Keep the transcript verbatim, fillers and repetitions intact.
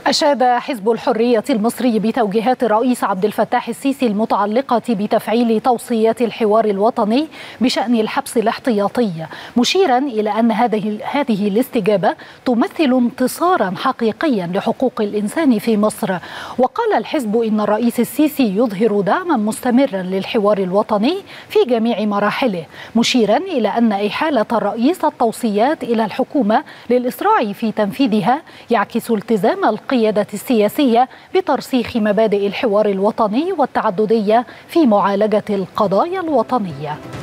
أشاد حزب الحرية المصري بتوجيهات الرئيس عبد الفتاح السيسي المتعلقة بتفعيل توصيات الحوار الوطني بشأن الحبس الاحتياطي، مشيرا إلى أن هذه هذه الاستجابة تمثل انتصارا حقيقيا لحقوق الإنسان في مصر. وقال الحزب إن الرئيس السيسي يظهر دعما مستمرا للحوار الوطني في جميع مراحله، مشيرا إلى أن إحالة الرئيس التوصيات إلى الحكومة للإسراع في تنفيذها يعكس التزام القيادة السياسية بترسيخ مبادئ الحوار الوطني والتعددية في معالجة القضايا الوطنية.